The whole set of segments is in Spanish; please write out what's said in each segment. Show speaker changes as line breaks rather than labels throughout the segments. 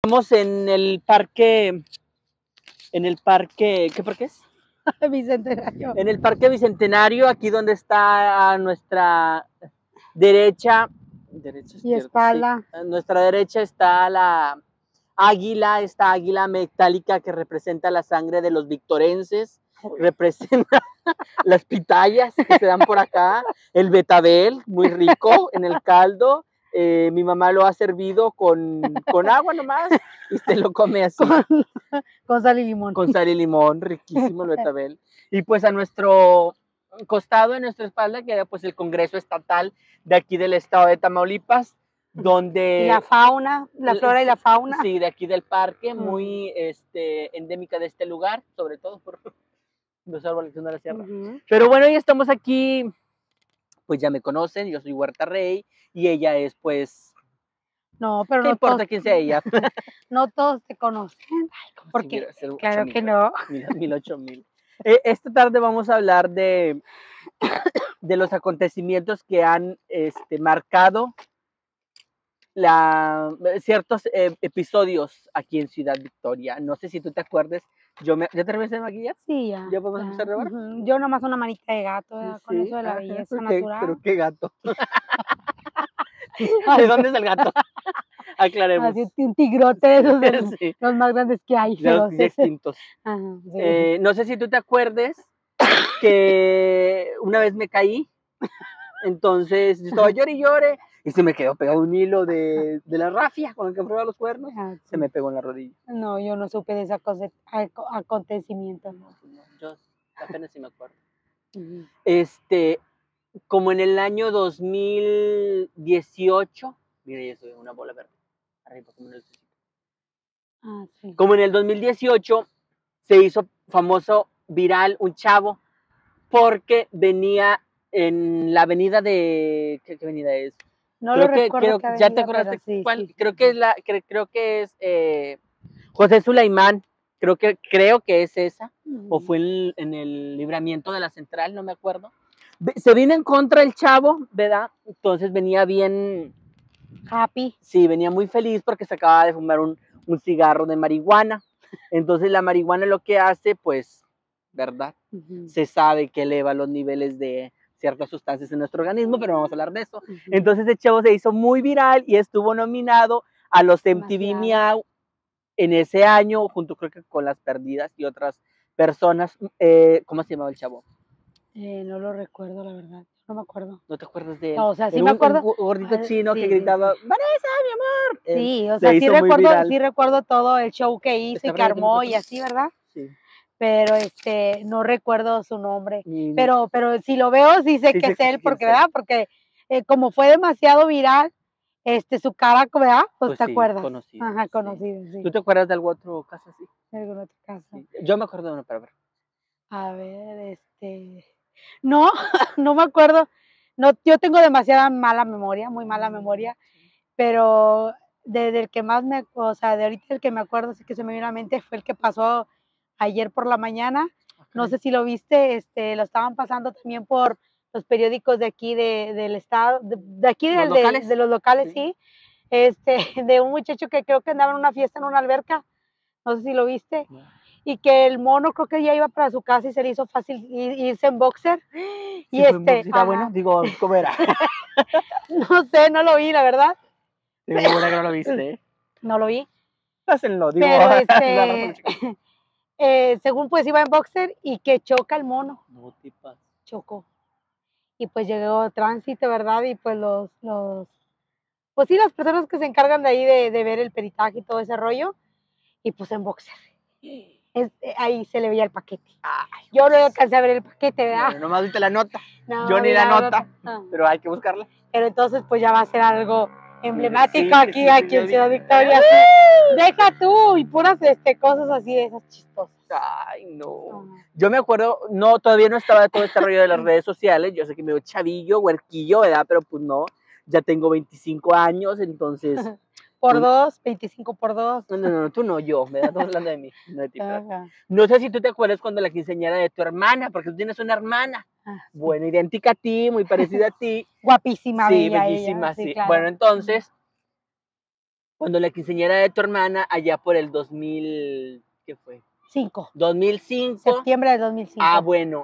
Estamos en el parque, ¿qué parque es?
Bicentenario.
En el Parque Bicentenario, aquí donde está a nuestra derecha
y espalda.
sí. A nuestra derecha está la águila, esta águila metálica que representa la sangre de los victorenses, representa las pitayas que se dan por acá, el betabel, muy rico en el caldo. Mi mamá lo ha servido con agua nomás y se lo come así.
Con sal y limón.
Con sal y limón, riquísimo el betabel. Y pues a nuestro costado, en nuestra espalda, queda pues el Congreso Estatal de aquí del estado de Tamaulipas, donde...
Y la fauna, la flora y la fauna.
Sí, de aquí del parque, muy endémica de este lugar, sobre todo por los árboles de la sierra. Pero bueno, ya estamos aquí, pues ya me conocen, yo soy Huerta Rey, y ella es pues...
No, pero
¿qué
no
importa
todos,
quién sea ella?
No todos te conocen. Porque, claro que no.
8,000. Esta tarde vamos a hablar de los acontecimientos que han marcado ciertos episodios aquí en Ciudad Victoria. No sé si tú te acuerdes. ¿Ya terminaste de maquillar?
Sí, ya.
¿Ya podemos empezar a grabar?
Yo nomás una manita de gato, con
Sí,
eso de la belleza
pero
natural.
¿qué gato? ¿De dónde es el gato? Aclaremos.
Así, un tigrote de esos,
Sí.
Los más grandes que hay.
De los ya extintos.
Ajá, sí.
No sé si tú te acuerdes que una vez me caí, entonces yo estaba llore y llore, y se me quedó pegado un hilo de la rafia con el que prueba los cuernos,
Sí.
se me pegó en la rodilla.
No, yo no supe de ese acontecimiento.
No, yo apenas sí me acuerdo. Como en el año 2018, mira, ya soy una bola verde, arriba como en el
sí.
Como en el 2018 se hizo famoso, viral, un chavo, porque venía en la avenida de... ¿Qué avenida es?
No lo recuerdo qué avenida,
¿ya te acordaste
sí,
cuál?
Sí.
Creo que es José Sulaimán, creo que es esa, o fue en el libramiento de la central, no me acuerdo. Se vino en contra el chavo, ¿verdad? Entonces venía bien...
Happy.
Sí, venía muy feliz porque se acababa de fumar un cigarro de marihuana. Entonces la marihuana lo que hace, pues, ¿verdad? Se sabe que eleva los niveles de ciertas sustancias en nuestro organismo, pero no vamos a hablar de eso. Entonces el chavo se hizo muy viral y estuvo nominado a los MTV Miau en ese año, junto creo que con Las Perdidas y otras personas. ¿Cómo se llamaba el chavo?
No lo recuerdo, la verdad. No me acuerdo.
¿No te acuerdas de él?
No, o sea, sí me acuerdo.
Un gordito chino que gritaba, ¡Vanessa, mi amor!
Sí, o sea, sí recuerdo todo el show que hizo y que armó y así, ¿verdad?
Sí.
Pero no recuerdo su nombre. Pero si lo veo, sí sé que es él, porque, ¿verdad? Porque como fue demasiado viral, su cara, ¿verdad? Pues te acuerdas.
Conocido.
Ajá, conocido, sí.
¿Tú te acuerdas de algún otro caso así?
De algún otro caso.
Sí. Yo me acuerdo de uno, pero a ver.
A ver, no, no me acuerdo. No, yo tengo demasiada mala memoria, muy mala memoria, pero del que más o sea, de ahorita el que me acuerdo, sí que se me viene a la mente, fue el que pasó ayer por la mañana. No sé si lo viste, lo estaban pasando también por los periódicos de aquí del estado, de aquí de los locales, sí. De un muchacho que creo que andaba en una fiesta en una alberca, no sé si lo viste. No. Y que el mono creo que ya iba para su casa y se le hizo fácil irse en boxer.
Sí, y ¿era bueno? Digo, ¿cómo era?
No sé, no lo vi, la verdad.
Digo, buena que no lo viste.
No lo vi.
Pásenlo, digo.
Pero según pues iba en boxer y que choca el mono.
No, tipas.
Chocó. Y pues llegó tránsito, ¿verdad? Y pues pues sí, las personas que se encargan de ahí de ver el peritaje y todo ese rollo, y pues en boxer. Ahí se le veía el paquete. Ay, yo no alcancé a ver el paquete, ¿verdad?
Bueno, nomás viste la nota.
No,
yo ni la nota, pero hay que buscarla.
Pero entonces pues ya va a ser algo emblemático aquí en Ciudad Victoria. Deja tú y puras cosas así de esas chistosas.
Ay, no. Yo me acuerdo, todavía no estaba todo este rollo de las redes sociales. Yo sé que me veo chavillo, huerquillo, ¿verdad? Pero pues no, ya tengo 25 años, entonces...
Por 2, 25 por 2.
No, tú no, yo, ¿verdad? Estamos hablando de mí, no de ti. No sé si tú te acuerdas cuando la quinceañera de tu hermana, porque tú tienes una hermana, bueno, idéntica a ti, muy parecida a ti.
Guapísima,
sí,
bella
bellísima,
ella,
sí.
Claro.
Bueno, entonces, Cuando la quinceañera de tu hermana, allá por el 2000, ¿qué fue? 2005.
Septiembre de 2005.
Ah, bueno.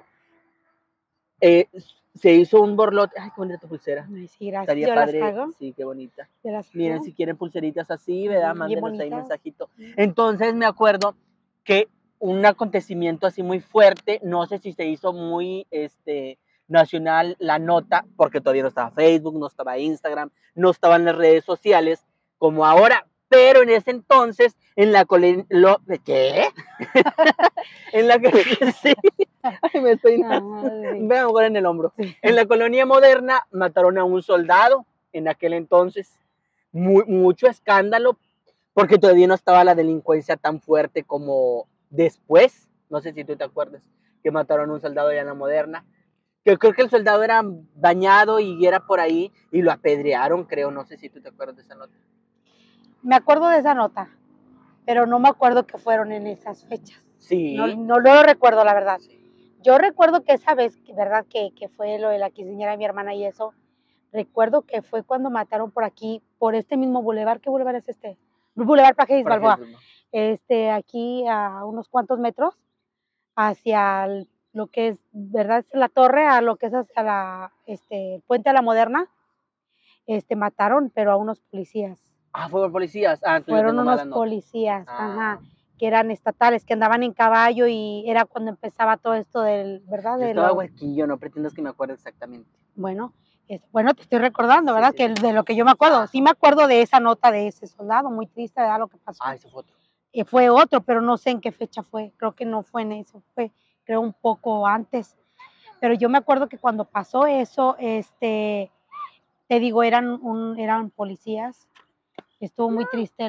Se hizo un borlote. Ay, qué bonita tu pulsera.
Ay, sí, gracias.
Estaría
Yo
padre.
las hago.
Sí, qué bonita.
Yo las
Miren,
hago.
si quieren pulseritas así, ¿verdad?
Bien
Mándenos ahí
bonitas.
mensajito. Entonces me acuerdo que un acontecimiento así muy fuerte, no sé si se hizo muy nacional la nota, porque todavía no estaba Facebook, no estaba Instagram, no estaban las redes sociales como ahora, pero en ese entonces en la ¿qué? En la sí. Ay, me estoy me ahora en el hombro. En la colonia moderna mataron a un soldado en aquel entonces. Mucho escándalo porque todavía no estaba la delincuencia tan fuerte como después. No sé si tú te acuerdas que mataron a un soldado allá en la moderna. Que creo que el soldado era dañado y era por ahí y lo apedrearon, creo. No sé si tú te acuerdas de esa nota.
Me acuerdo de esa nota, pero no me acuerdo que fueron en esas fechas.
Sí.
No lo recuerdo, la verdad. Sí. Yo recuerdo que esa vez, ¿verdad? Que fue lo de la quinceañera de mi hermana y eso. Recuerdo que fue cuando mataron por aquí, por este mismo bulevar. ¿Qué bulevar es este? Bulevar Praxedis Balboa. Aquí a unos cuantos metros hacia lo que es, ¿verdad? La torre, a lo que es hacia la Puente a la Moderna. Mataron, pero a unos policías.
Ah, fueron policías. Ah,
fueron unos policías, ajá, que eran estatales, que andaban en caballo y era cuando empezaba todo esto del, ¿verdad?
Yo estaba huequillo, no pretendas que me acuerde exactamente.
Bueno, te estoy recordando, ¿verdad? Sí, sí. Que de lo que yo me acuerdo. Sí me acuerdo de esa nota de ese soldado, muy triste, ¿verdad? Lo que pasó.
Ah, ese fue otro.
Fue otro, pero no sé en qué fecha fue. Creo que no fue en eso, fue creo un poco antes. Pero yo me acuerdo que cuando pasó eso, te digo, eran policías. Estuvo muy triste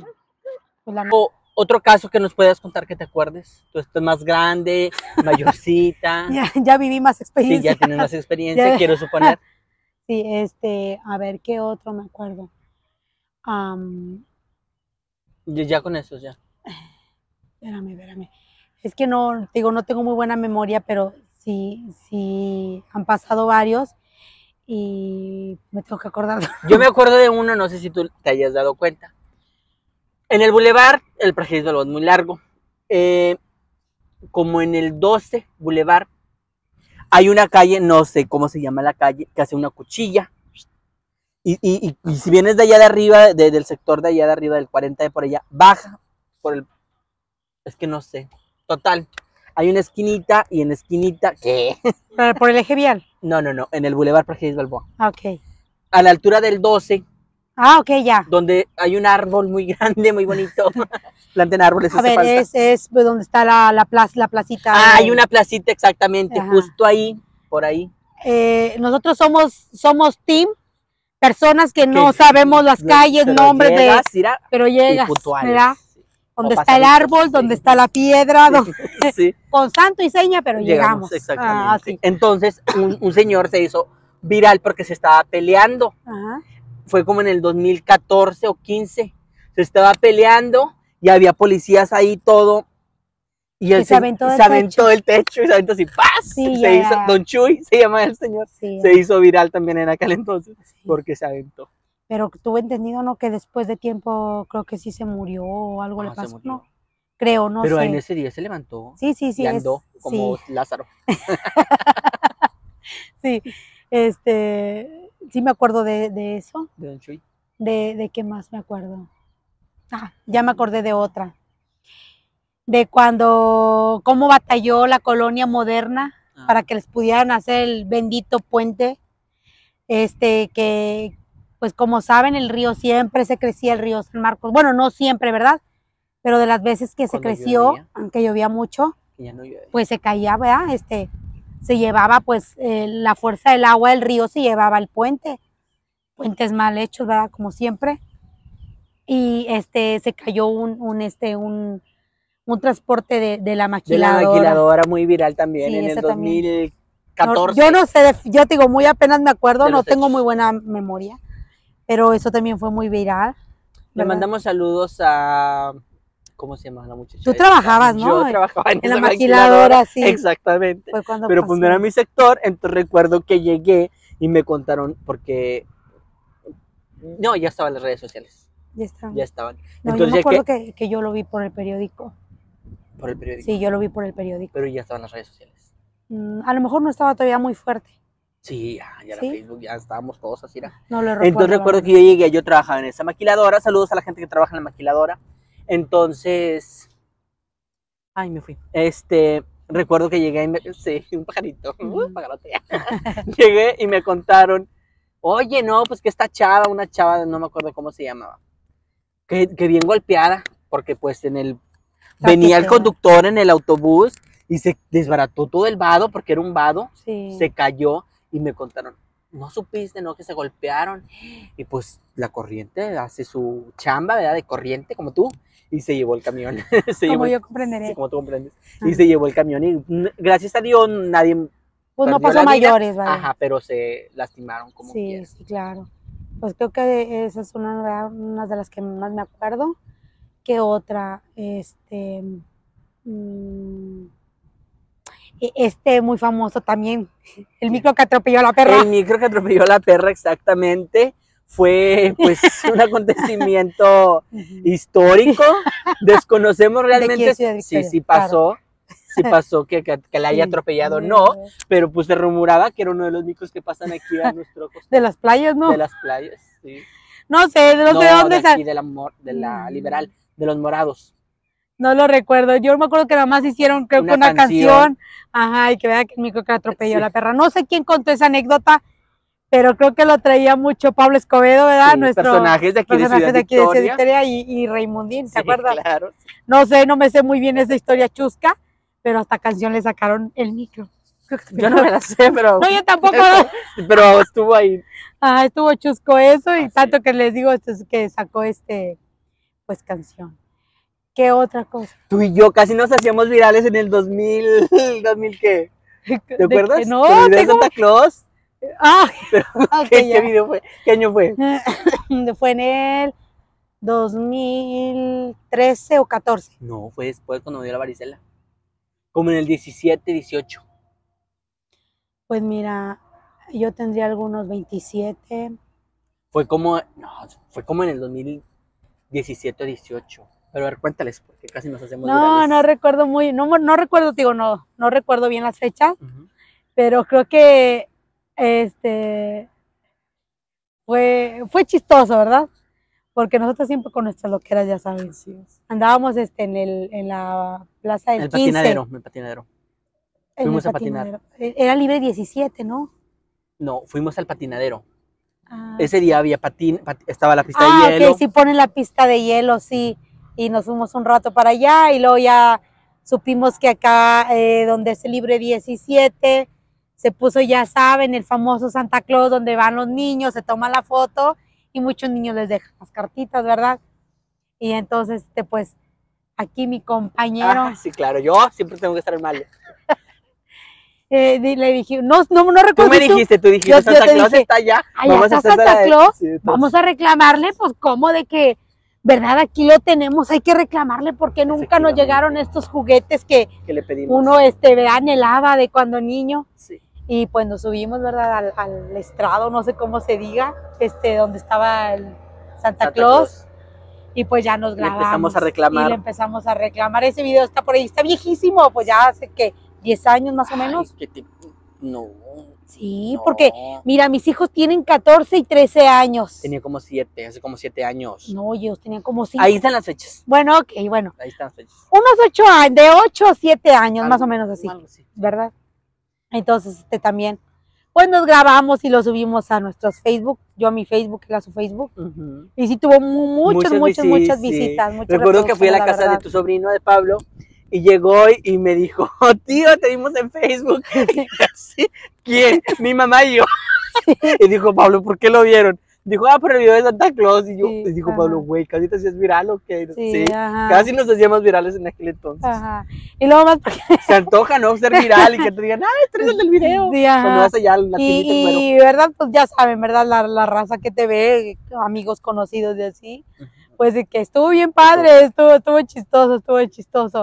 Otro caso que nos puedas contar que te acuerdes. Tú estás más grande, mayorcita.
ya viví más experiencia.
Sí, ya tienes más experiencia, quiero suponer.
Sí, a ver, ¿qué otro me acuerdo?
Ya con eso, ya.
Espérame. Es que no tengo muy buena memoria, pero sí han pasado varios y me tengo que acordar.
Yo me acuerdo de uno, no sé si tú te hayas dado cuenta. En el Boulevard, el Praxedis Balboa es muy largo. Como en el 12 Boulevard, hay una calle, no sé cómo se llama la calle, que hace una cuchilla. Y si vienes de allá de arriba, del sector de allá de arriba, del 40 de por allá, baja por el... Es que no sé. Total. Hay una esquinita y en la esquinita... ¿Qué?
¿Por el eje vial?
No. En el Boulevard Praxedis Balboa.
Ok.
A la altura del 12.
Ah, ok, ya.
Donde hay un árbol muy grande, muy bonito. Planten árboles.
A ver, es donde está la placita.
Ah, hay una placita exactamente, ajá, justo ahí, por ahí.
Nosotros somos team, personas que no sabemos las calles, nombres llegas, pero llegas, ¿verdad? Donde está el árbol, sí, donde está la piedra, sí. Con santo y seña, pero llegamos.
Exactamente. Entonces, un señor se hizo viral porque se estaba peleando. Ajá. Fue como en el 2014 o 15. Se estaba peleando y había policías ahí todo. Y él se aventó del techo y se aventó así, ¡paz! Sí, se hizo, Don Chuy se llama el señor. Sí, se hizo viral también en aquel entonces, sí, porque se aventó.
Pero tuve entendido, ¿no? Que después de tiempo creo que sí se murió o algo le pasó, ¿no? Creo, no sé.
Pero en ese día se levantó.
Sí.
Y andó como Lázaro.
Sí, sí me acuerdo de eso.
¿De Don Chuy?
¿De qué más me acuerdo? Ya me acordé de otra. De cómo batalló la colonia moderna para que les pudieran hacer el bendito puente. Que pues como saben, el río siempre se crecía, el río San Marcos. Bueno, no siempre, ¿verdad? Pero de las veces que se creció, aunque llovía mucho,
ya no llueve,
pues se caía, ¿verdad? Se llevaba pues la fuerza del agua del río, se llevaba el puente. Puentes mal hechos, ¿verdad? Como siempre. Y se cayó un transporte de la maquiladora.
De la maquiladora muy viral también, sí, en el 2014.
No, yo no sé, yo te digo, muy apenas me acuerdo, no tengo muy buena memoria, pero eso también fue muy viral.
Le mandamos saludos a... ¿Cómo se llama la muchacha?
Tú trabajabas, ¿no?
Yo trabajaba en
la maquiladora, sí.
Exactamente. Pero pues no era mi sector, entonces recuerdo que llegué y me contaron porque... No, ya estaba en las redes sociales.
Ya estaban.
Ya estaban.
No,
Entonces,
yo me acuerdo que yo lo vi por el periódico.
por el periódico.
Sí, yo lo vi por el periódico.
Pero ya estaban las redes sociales.
A lo mejor no estaba todavía muy fuerte.
Sí, ya era
¿Sí?
Facebook, ya estábamos todos así.
No lo recuerdo.
Entonces recuerdo que yo llegué, yo trabajaba en esa maquiladora. Saludos a la gente que trabaja en la maquiladora. Entonces, ay, me fui. Recuerdo que llegué y me, sí, un pajarito, pajarote. Llegué y me contaron, oye, no, pues que esta chava, una chava, no me acuerdo cómo se llamaba, que bien golpeada, porque pues venía el conductor en el autobús y se desbarató todo el vado, porque era un vado,
Sí.
se cayó y me contaron, no supiste, ¿no? Que se golpearon. Y pues la corriente hace su chamba, ¿verdad? De corriente, como tú, y se llevó el camión.
Como yo comprenderé.
Sí, como tú comprendes. Y se llevó el camión y gracias a Dios nadie...
Pues no pasó a mayores, ¿vale?
Ajá, pero se lastimaron como
sí,
quiera.
Sí, claro. Pues creo que esa es una de las que más me acuerdo. ¿Qué otra? Muy famoso también, el micro que atropelló a la perra.
El micro que atropelló a la perra, exactamente. Fue pues un acontecimiento histórico. Desconocemos realmente si pasó. Claro. Si pasó que la haya atropellado o no, pero pues se rumoraba que era uno de los micros que pasan aquí a nuestro costado.
De las playas, ¿no?
De las playas, sí.
No sé, no sé dónde
de aquí, de la Liberal, de los Morados.
No lo recuerdo, yo me acuerdo que nada más hicieron creo que una canción. Ajá, y que vea que el micro que atropelló a la perra. No sé quién contó esa anécdota, pero creo que lo traía mucho Pablo Escobedo, ¿verdad?
Sí, nuestro personajes de aquí de Ciudad
Victoria y Raimundín, ¿se acuerdan?
Claro.
No sé, no me sé muy bien esa historia chusca, pero hasta canción le sacaron el micro.
Yo no me la sé, pero...
No, yo tampoco.
Pero estuvo ahí.
Ah, estuvo chusco eso, y tanto que les digo que sacó pues canción. ¿Qué otra cosa?
Tú y yo casi nos hacíamos virales en el 2000, ¿2000 qué? ¿Te acuerdas?
No,
¿Con el video de Santa Claus? Pero, ¿qué video fue? ¿Qué año fue?
Fue en el 2013 o 14.
No, fue después cuando me dio la varicela. Como en el 17, 18.
Pues mira, yo tendría algunos 27.
Fue como en el 2017 o 18. Pero a ver, cuéntales, porque casi nos hacemos virales.
No recuerdo no recuerdo, digo, no recuerdo bien las fechas, pero creo que fue chistoso, ¿verdad? Porque nosotros siempre con nuestras loqueras, ya saben. Sí. Andábamos en la plaza del 15.
El patinadero. Fuimos a patinar.
Era libre 17, ¿no?
No, fuimos al patinadero. Ese día había estaba la pista de hielo.
Ok, sí ponen la pista de hielo, sí. Y nos fuimos un rato para allá y luego ya supimos que acá donde es el libre 17 se puso, ya saben, el famoso Santa Claus donde van los niños, se toma la foto y muchos niños les dejan las cartitas, ¿verdad? Y entonces, pues, aquí mi compañero...
sí, claro, yo siempre tengo que estar mal.
Le dije, no recuerdo.
Tú me dijiste, Santa Claus está allá.
Vamos a Santa Claus, vamos a reclamarle, pues, ¿cómo de que... ¿Verdad? Aquí lo tenemos, hay que reclamarle porque nunca nos llegaron estos juguetes que
le pedimos.
Uno anhelaba de cuando niño. Sí. Y pues nos subimos, ¿verdad? Al estrado, no sé cómo se diga, donde estaba el Santa Claus. Y pues ya nos grabamos.
Le empezamos a reclamar.
Y le empezamos a reclamar. Ese video está por ahí, está viejísimo, pues ya hace que 10 años más o menos.
No.
Sí, porque mira, mis hijos tienen 14 y 13 años.
Tenía como 7, hace como 7 años.
No, ellos tenían como 5.
Ahí están las fechas.
Bueno, ok, bueno.
Ahí están las fechas.
Unos 8 años, de 8 a 7 años, más o menos así, ¿verdad? Entonces, también, pues nos grabamos y lo subimos a nuestros Facebook, yo a mi Facebook, él a su Facebook. Y sí tuvo muchas visitas.
Recuerdo que fui a la casa de tu sobrino, de Pablo, y llegó y me dijo, tío, te vimos en Facebook. Y así, ¿quién? Mi mamá y yo. Y dijo, Pablo, ¿por qué lo vieron? Dijo, por el video de Santa Claus. Y yo, dijo Pablo, güey, ¿casi te hacías viral o qué? Sí, casi nos hacíamos virales en aquel entonces.
Y luego más porque...
Se antoja, ¿no? Ser viral y que te digan, tú eres el del video.
Sí,
cuando vas allá al
y verdad, pues ya saben, ¿verdad? La raza que te ve, amigos conocidos de así, pues de que estuvo bien padre, estuvo chistoso.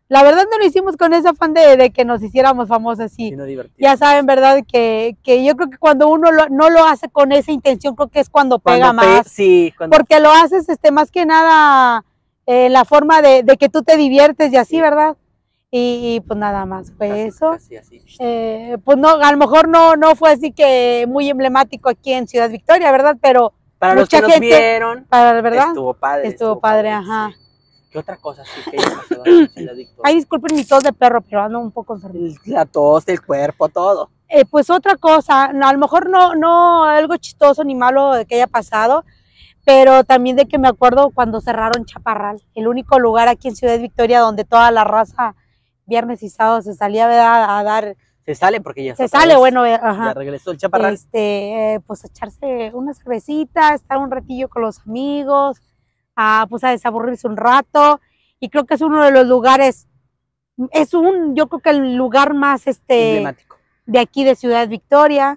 La verdad no lo hicimos con ese afán de que nos hiciéramos famosos, sí.
Sino divertido.
Ya saben, ¿verdad? Que yo creo que cuando uno no lo hace con esa intención, creo que es cuando pega más.
Sí,
porque lo haces más que nada la forma de que tú te diviertes y así, ¿verdad? Y pues nada más fue
casi,
eso.
Casi así.
Pues no, a lo mejor no fue así que muy emblemático aquí en Ciudad Victoria, ¿verdad? Pero
para
mucha
los que
gente,
nos vieron,
¿verdad?
Estuvo padre.
Estuvo padre, ajá.
Sí. ¿Qué otra cosa sí que haya pasado en Ciudad Victoria?
Ay, disculpen mi tos de perro, pero ando un poco enfermo.
La tos, el cuerpo, todo.
Pues otra cosa, a lo mejor no algo chistoso ni malo de que haya pasado, pero también de que me acuerdo cuando cerraron Chaparral, el único lugar aquí en Ciudad Victoria donde toda la raza viernes y sábado se salía, ¿verdad? A dar.
Se sale porque ya
se sale, bueno, ajá.
Ya regresó el Chaparral.
Pues echarse una cervecita, estar un ratillo con los amigos, pues a desaburrirse un rato, y creo que es uno de los lugares, yo creo que el lugar más
emblemático
de aquí de Ciudad Victoria.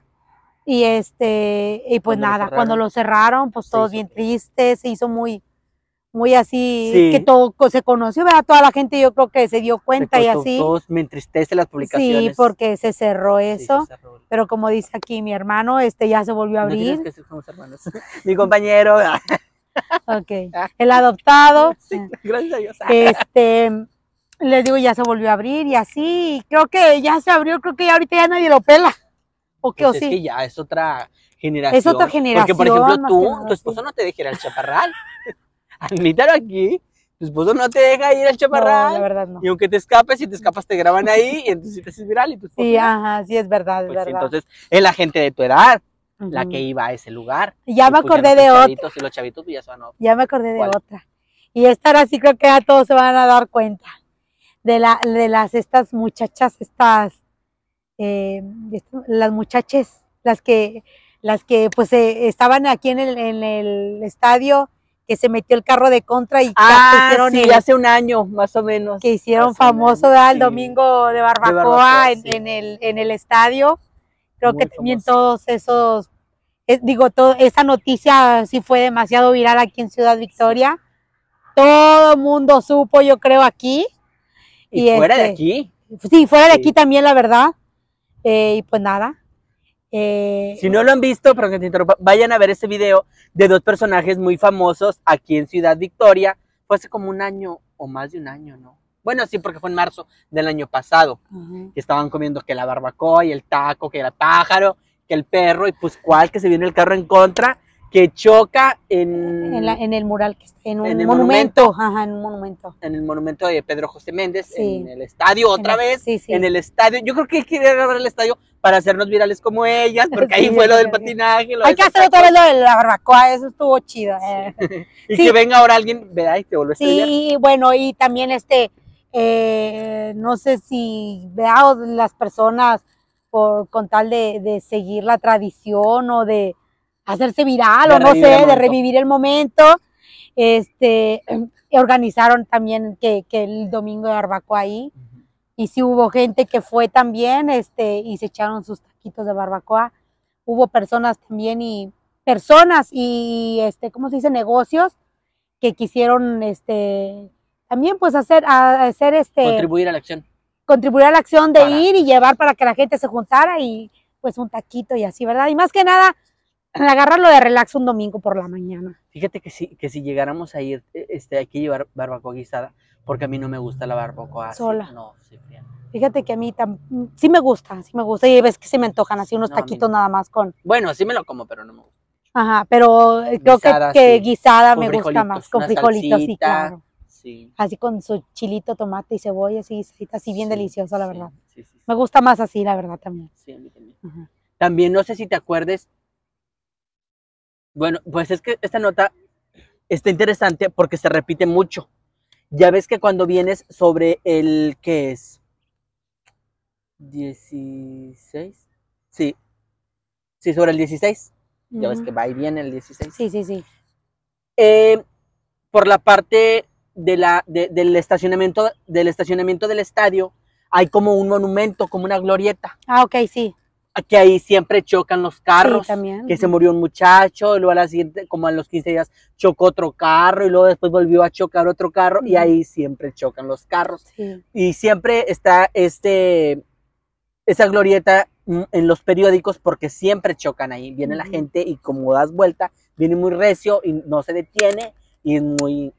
Y pues nada, cuando lo cerraron, pues todos bien tristes, se hizo muy así, que todo se conoció, ¿verdad? Toda la gente yo creo que se dio cuenta y así.
Todos me entristece las publicaciones.
Sí, porque se cerró eso, se cerró. Pero como dice aquí mi hermano, ya se volvió a abrir.
No tienes que somos hermanos. Mi compañero.
Ok, el adoptado.
Sí, gracias a Dios.
Les digo, ya se volvió a abrir y así, creo que ya se abrió, creo que ya ahorita ya nadie lo pela. ¿O qué?
Pues
¿O sí?
Es que ya es otra generación.
Es otra generación.
Porque, por ejemplo, tu esposo no te deja ir al Chaparral. Admítalo aquí. Tu esposo no te deja ir al Chaparral.
No, la verdad no.
Y aunque te escapes, si te escapas te graban ahí y entonces te haces viral y tu esposo.
Sí, ajá, sí es verdad, es
pues
verdad.
Sí, entonces, es la gente de tu edad la que iba a ese lugar.
Ya me acordé de otra.
Y los chavitos ya se van a...
Ya me acordé de otra. Y esta ahora sí creo que ya todos se van a dar cuenta. De estas muchachas, las muchachas, las que pues estaban aquí en el estadio, que se metió el carro de contra y
hicieron hace un año más o menos.
Que hicieron famoso el domingo de barbacoa en el estadio. Creo muy que también famoso. Todos esos, esa noticia sí fue demasiado viral aquí en Ciudad Victoria. Sí. Todo el mundo supo, yo creo, aquí.
Y fuera de aquí.
Sí, fuera de aquí también, la verdad. Y pues nada.
Si no lo han visto, pero que te interrumpa, vayan a ver ese video de dos personajes muy famosos aquí en Ciudad Victoria. Fue hace como un año o más de un año, ¿no? Bueno, sí, porque fue en marzo del año pasado. Que estaban comiendo que la barbacoa y el taco, que el pájaro, que el perro, y pues cuál, que se viene el carro en contra, que choca en
el mural, que está en un monumento. Ajá, en un monumento.
En el monumento de Pedro José Méndez, en el estadio otra vez.
Sí.
En el estadio. Yo creo que quería agarrar el estadio para hacernos virales como ellas, porque ahí fue lo del patinaje.
Hay que hacer otra vez lo de la barbacoa, eso estuvo chido.
Y que venga ahora alguien, ¿verdad? Y te vuelve a estrellar.
Sí, bueno, y también no sé si las personas con tal de seguir la tradición o de hacerse viral o no sé, de revivir el momento, organizaron también que el domingo de barbacoa ahí. Y sí hubo gente que fue también, y se echaron sus taquitos de barbacoa. Hubo personas también y ¿cómo se dice? Negocios que quisieron, también pues hacer
contribuir a la acción.
Contribuir a la acción de ir y llevar para que la gente se juntara y pues un taquito y así, ¿verdad? Y más que nada, agarrarlo de relax un domingo por la mañana.
Fíjate que si llegáramos a ir, hay que llevar barbacoa guisada, porque a mí no me gusta la barbacoa
sola.
Así, no, sí, fría.
Fíjate que a mí sí me gusta, y ves que se me antojan así unos taquitos nada más con...
Bueno, sí me lo como, pero no me gusta.
Ajá, pero creo que guisada me gusta más, con frijolitos, sí, claro. Sí. Así con su chilito, tomate y cebolla, así bien delicioso, la verdad. Sí. Me gusta más así, la verdad, también.
Sí, a mí también. Ajá. También no sé si te acuerdes, bueno, pues es que esta nota está interesante porque se repite mucho. Ya ves que cuando vienes sobre el, ¿qué es? 16. Sí, sobre el 16. Ya ves que va y viene el 16.
Sí.
Por la parte del estacionamiento del estadio, hay como un monumento, como una glorieta.
Ah, ok, sí.
que ahí siempre chocan los carros,
Sí, también.
que se murió un muchacho, y luego a la siguiente, como a los 15 días, chocó otro carro, y luego después volvió a chocar otro carro, y ahí siempre chocan los carros.
Sí.
Y siempre está esa glorieta en los periódicos porque siempre chocan ahí. Viene la gente y como das vuelta, viene muy recio y no se detiene, y es muy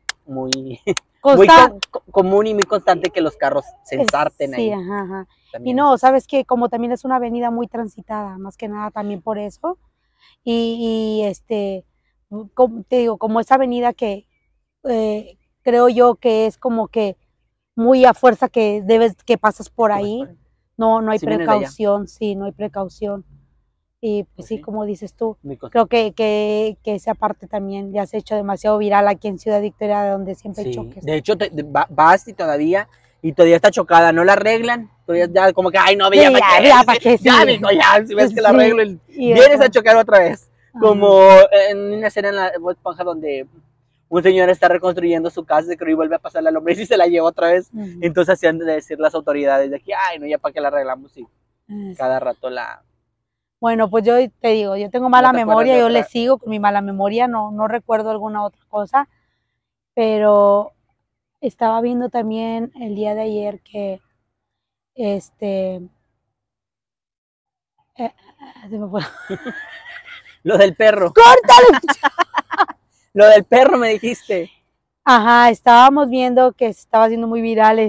común y muy constante que los carros se ensarten ahí.
Sí, ajá. Y no, sabes que como también es una avenida muy transitada, más que nada también por eso. Y como te digo, como esa avenida que creo yo que es como que muy a fuerza que pasas por ahí, no hay precaución, sí, no hay precaución. Y pues sí, como dices tú, creo que esa parte también ya se ha hecho demasiado viral aquí en Ciudad Victoria, de donde siempre hay choques.
De hecho, vas y todavía está chocada, no la arreglan, todavía ya como que, ay, no, ya, ¿para qué? Ya, mijo, ya, si ves que la arreglo, vienes a chocar otra vez. Como en una escena en la Bob Esponja donde un señor está reconstruyendo su casa y vuelve a pasar la lombriz y se la lleva otra vez. Entonces hacían de decir las autoridades de aquí, ay, no, ya para qué la arreglamos, y cada rato la...
Bueno, pues yo te digo, yo tengo mala memoria, yo le sigo con mi mala memoria, no recuerdo alguna otra cosa, pero estaba viendo también el día de ayer que
Lo del perro.
¡Córtalo!
Lo del perro me dijiste.
Ajá, estábamos viendo que se estaba haciendo muy viral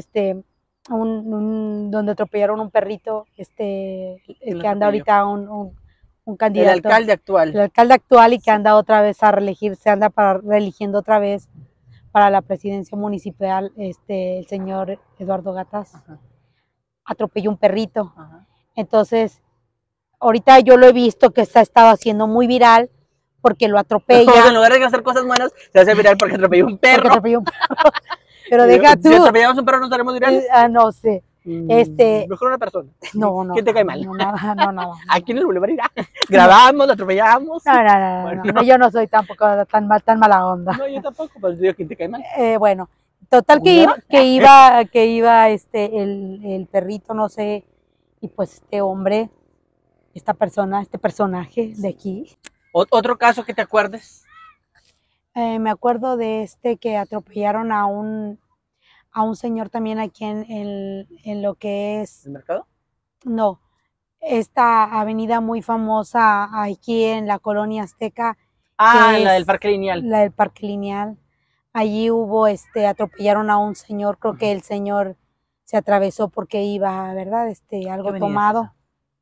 donde atropellaron un perrito, el que anda ahorita un candidato.
El alcalde actual.
El alcalde actual y que anda otra vez a reelegir, se anda reeligiendo otra vez para la presidencia municipal, el señor Eduardo Gataz. Atropelló un perrito. Entonces, ahorita yo lo he visto que se ha estado haciendo muy viral porque lo atropella.
En lugar de hacer cosas buenas, se hace viral porque atropelló un perro.
Pero deja tú.
Si atropellamos un perro, ¿no estaremos virales?
No sé.
Mejor una persona.
No.
¿Quién te cae mal?
No.
Aquí en el Boulevard irá. Grabamos, lo atropellamos.
No, yo no soy tampoco tan mala onda.
No, yo tampoco, pues digo, ¿quién te cae mal?
Bueno, total que iba el perrito, no sé, y pues este hombre, esta persona, este personaje de aquí.
¿Otro caso que te acuerdes?
Me acuerdo de que atropellaron a un señor también aquí en lo que es...
¿El mercado?
No, esta avenida muy famosa aquí en la colonia Azteca.
La del Parque Lineal.
La del Parque Lineal. Allí hubo, atropellaron a un señor, creo que el señor se atravesó porque iba, ¿verdad? Algo tomado.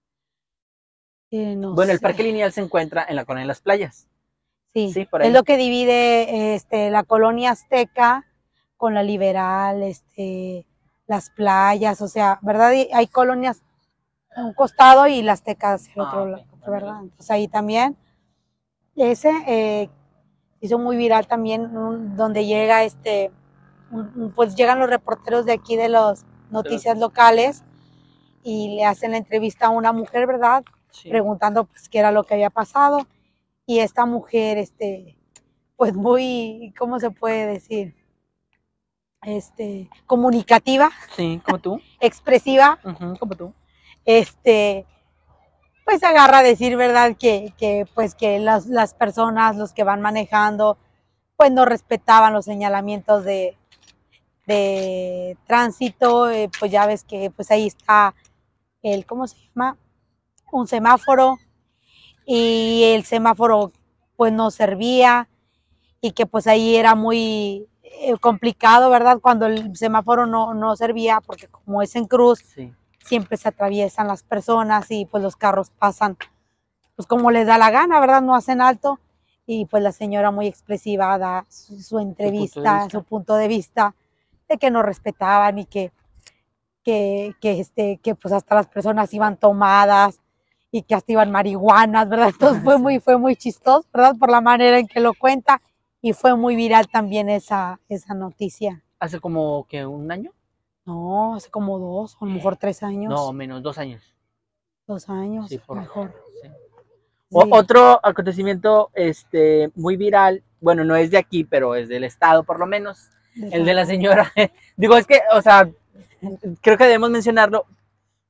No
bueno,
sé.
el Parque Lineal se encuentra en la colonia de las Playas.
Sí, por ahí. Es lo que divide la colonia Azteca con la Liberal, las playas, o sea, ¿verdad? Y hay colonias a un costado y las Azteca hacia el otro lado, ¿verdad? Entonces ahí también, hizo muy viral también, donde llega pues llegan los reporteros de aquí de las noticias locales y le hacen la entrevista a una mujer, ¿verdad? Sí. Preguntando pues qué era lo que había pasado. Y esta mujer, pues muy, ¿cómo se puede decir? Comunicativa.
Sí, como tú.
Expresiva.
Como tú.
Pues agarra a decir, ¿verdad? Pues que las personas, los que van manejando, pues no respetaban los señalamientos de tránsito. Pues ya ves que pues ahí está ¿cómo se llama? Un semáforo. Y el semáforo pues no servía y que pues ahí era muy complicado, ¿verdad? Cuando el semáforo no servía, porque como es en cruz, sí, siempre se atraviesan las personas y pues los carros pasan pues como les da la gana, ¿verdad? No hacen alto. Y pues la señora muy expresiva da su entrevista, su punto de vista de que no respetaban y que pues hasta las personas iban tomadas y que hasta iban marihuanas, ¿verdad? Entonces fue muy chistoso, ¿verdad? Por la manera en que lo cuenta, y fue muy viral también esa noticia.
¿Hace como que un año?
No, hace como 2, o a lo mejor 3 años.
No, menos, 2 años.
2 años,
sí,
mejor.
Sí. Sí. Otro acontecimiento muy viral, bueno, no es de aquí, pero es del estado por lo menos, el de la señora. Digo, es que, o sea, creo que debemos mencionarlo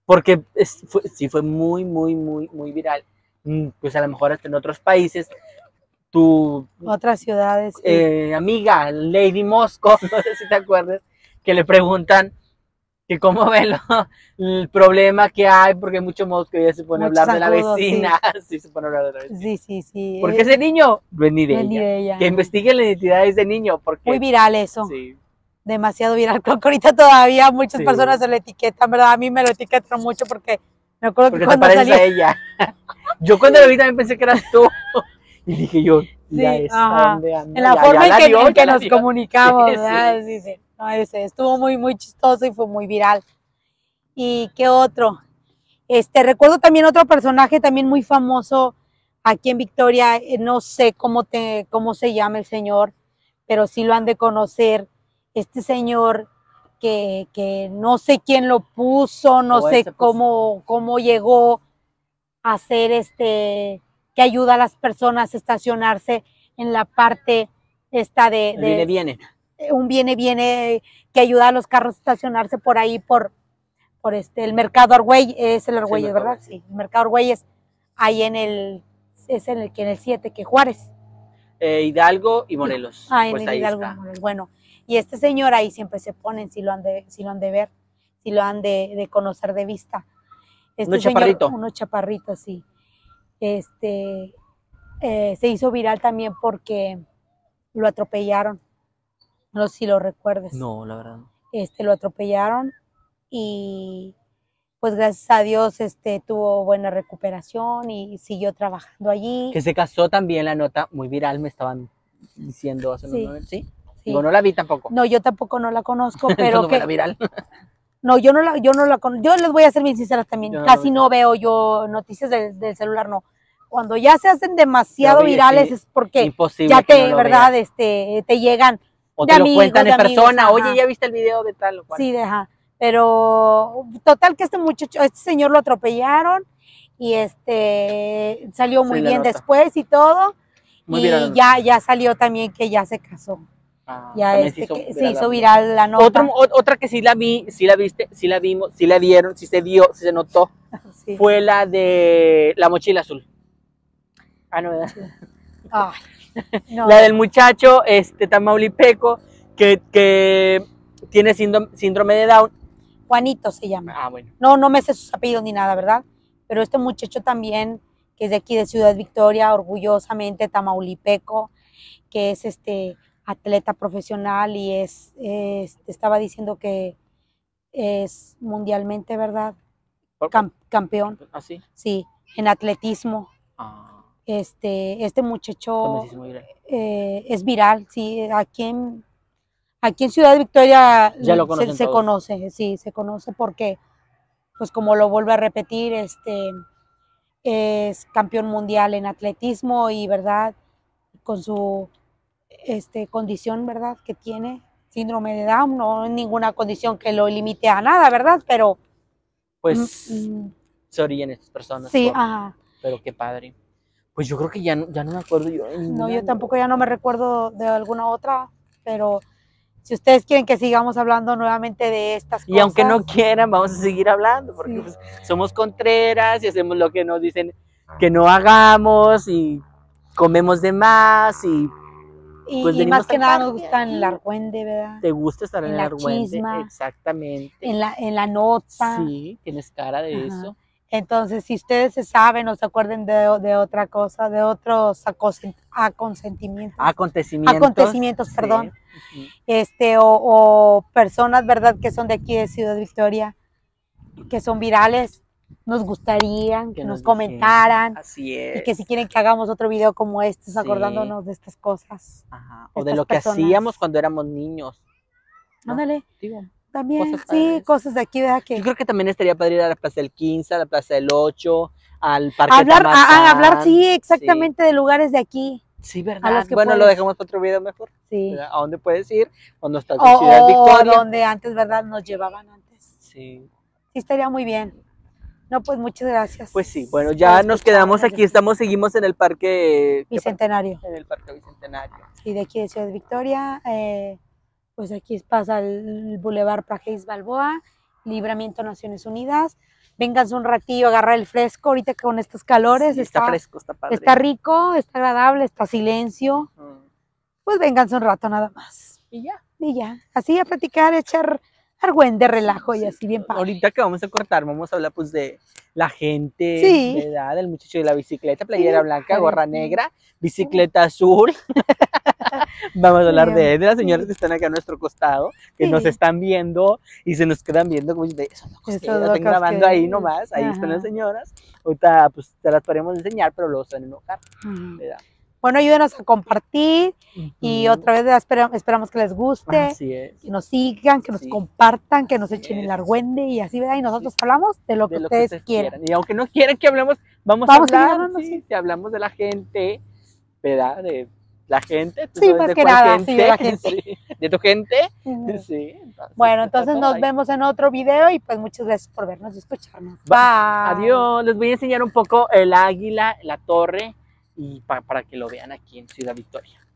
porque sí fue muy, muy, muy, muy viral. Pues a lo mejor hasta en otros países, tu
Otras ciudades, sí.
amiga, Lady Mosco, no sé si te acuerdas, que le preguntan que cómo ve el problema que hay, porque mucho mosco y ella se pone a
Muchos
hablar de la
zancudos, sí.
vecina, sí se pone a hablar de la vecina.
Sí, sí, sí.
Porque ese niño no es ni de
no es ni
ella.
de ella.
Que investigue la identidad de ese niño, porque
Muy viral eso.
sí,
Demasiado viral. Creo que ahorita todavía muchas
Sí.
personas se lo etiquetan, ¿verdad? A mí me lo etiquetan mucho porque me acuerdo que
porque te
cuando
pareces
salió.
a ella. Yo cuando lo vi también pensé que eras tú. Y dije yo, mira
Sí,
esta,
ajá.
¿dónde anda?
En la
Ya-
forma
ya la dio,
en que
ya la
nos
dio.
comunicamos,
Sí,
¿verdad?
sí.
Sí, sí. No, ese estuvo muy, muy chistoso y fue muy viral. ¿Y qué otro? Recuerdo también otro personaje también muy famoso aquí en Victoria, no sé cómo se llama el señor, pero sí lo han de conocer. Este señor que no sé quién lo puso, no
O él
sé
se puso.
cómo llegó a ser que ayuda a las personas a estacionarse en la parte esta
El viene.
un viene que ayuda a los carros a estacionarse por ahí por el mercado Argüelles, es el Argüelles, ¿verdad? Sí, el mercado Argüelles, ahí es en el 7, que Juárez.
Hidalgo y Morelos.
Ah, en
Pues
el
ahí
Hidalgo,
está.
bueno. Y este señor ahí siempre se ponen, si lo han de ver, si lo han de conocer de vista.
Uno
Señor,
chaparrito.
unos chaparritos, sí. Se hizo viral también porque lo atropellaron. No sé si lo recuerdes.
No, la verdad.
Lo atropellaron y pues gracias a Dios tuvo buena recuperación y siguió trabajando allí.
Que se casó también, la nota muy viral, me estaban diciendo hace unos momentos. ¿Sí? Digo, no la vi tampoco.
No, yo tampoco no la conozco, pero
no fue la viral.
No, yo no la conozco. Yo les voy a ser bien sincera también.
Yo no
Casi
lo
no veo yo noticias del celular, no. Cuando ya se hacen demasiado
vi,
virales
sí,
es porque
imposible
ya
que no lo
¿verdad?
veas.
Te llegan
O
de
te lo
amigos,
cuentan
de
en
amigos,
persona.
ajá.
Oye, ¿ya viste el video de tal o cual?
Sí, deja. Pero total que este señor lo atropellaron y salió muy
Sí, la
bien
nota.
después y todo.
Muy viral la
Y
nota.
ya salió también que ya se casó. Ya
también se hizo
que se
viral
hizo viral la nota.
otra que sí la vi, sí la viste, sí la vimos, sí la vieron, sí se vio, sí se notó,
Sí.
fue la de la mochila azul. Ah, no, ¿verdad?
Ay, no.
La del muchacho tamaulipeco que tiene síndrome de Down.
Juanito se llama.
Ah, bueno.
No me sé sus apellidos ni nada, ¿verdad? Pero este muchacho también, que es de aquí de Ciudad Victoria, orgullosamente tamaulipeco, que es atleta profesional y estaba diciendo que es mundialmente, ¿verdad? Campeón.
¿Ah, sí?
Sí, en atletismo.
Ah,
Este muchacho
pues muy viral.
es viral, sí, aquí en Ciudad Victoria
Ya lo conocen
se
todos.
conoce, sí, se conoce porque, pues como lo vuelvo a repetir, es campeón mundial en atletismo y, ¿verdad? Con su condición, ¿verdad? Que tiene síndrome de Down, no es ninguna condición que lo limite a nada, ¿verdad? Pero
Pues se orillan estas personas.
sí, ajá.
Pero qué padre. Pues yo creo que ya no me acuerdo yo de ninguna.
No, yo tampoco ya no me recuerdo de alguna otra, pero si ustedes quieren que sigamos hablando nuevamente de estas cosas.
Y aunque no quieran, vamos a seguir hablando, porque
Sí.
pues, somos contreras y hacemos lo que nos dicen que no hagamos y comemos de más y pues
y más que nada nos
parque.
gusta en el argüende, ¿verdad?
¿Te gusta estar en el
la
argüende?
chisma,
Exactamente.
en la nota.
Sí, tienes cara de
Ajá.
eso.
Entonces, si ustedes se saben o se acuerden de otra cosa, de otros acontecimientos, perdón, o personas, ¿verdad?, que son de aquí de Ciudad Victoria, que son virales, nos gustaría que nos comentaran.
Así es.
Y que si quieren que hagamos otro video como este, acordándonos de estas cosas.
Ajá. O de lo que hacíamos cuando éramos niños, ¿no?
Ándale.
Digo,
también, sí, cosas de aquí, ¿verdad?
Yo creo que también estaría padre ir a la Plaza del 15, a la Plaza del 8, al Parque
hablar, sí, exactamente, de lugares de aquí.
Sí, ¿verdad? Bueno, lo dejamos para otro video mejor.
Sí.
¿Verdad? ¿A dónde puedes ir? Cuando estás en Ciudad Victoria.
O donde antes, ¿verdad? Nos llevaban antes.
Sí.
Sí, estaría muy bien. No, pues muchas gracias.
Pues sí, bueno, ya nos quedamos aquí, seguimos en el Parque
Bicentenario.
En el Parque Bicentenario.
Sí, de aquí de Ciudad Victoria. Pues aquí pasa el Boulevard Prajeis Balboa, Libramiento Naciones Unidas. vénganse un ratillo a agarrar el fresco, ahorita con estos calores,
Sí, está fresco, está padre.
está rico, está agradable, está silencio, pues vénganse un rato nada más.
Y ya.
Y ya, así a platicar, echar argüende, relajo y así bien padre.
Ahorita que vamos a cortar, vamos a hablar pues de la gente,
Sí.
¿verdad? Del muchacho de la bicicleta, playera
Sí,
blanca,
padre,
gorra
sí.
negra, bicicleta azul. Vamos a hablar
Bien,
de las señoras
sí.
que están acá a nuestro costado, que nos
Sí.
están viendo y se nos quedan viendo como de esos locos que
Esos
están
locos
grabando
que-
ahí nomás, ahí están las
Ajá.
señoras. Ahorita pues te las podemos enseñar, pero luego se van a enojar,
Ujú.
¿verdad?
Bueno, ayúdenos a compartir y
Ujú.
otra vez esperamos que les guste,
Así es.
que nos sigan, que nos
Sí.
compartan, que nos echen el
Eso.
argüende y así, ¿verdad? Y nosotros hablamos de lo que
De lo que
ustedes quieran.
Y aunque no quieran que hablemos, vamos a
Vamos a seguir
hablar,
hablando,
sí,
sí.
te hablamos de la gente, ¿verdad? De la gente, tú
Sí,
sabes
más
de
que
cuál
nada,
gente,
sí, de la gente.
sí, de tu gente,
Ujú.
sí. Entonces,
Bueno,
está
entonces
todo
nos
ahí.
vemos en otro video y pues muchas gracias por vernos y escucharnos.
Va,
Bye.
adiós, les voy a enseñar un poco el águila, la torre, y para que lo vean aquí en Ciudad Victoria.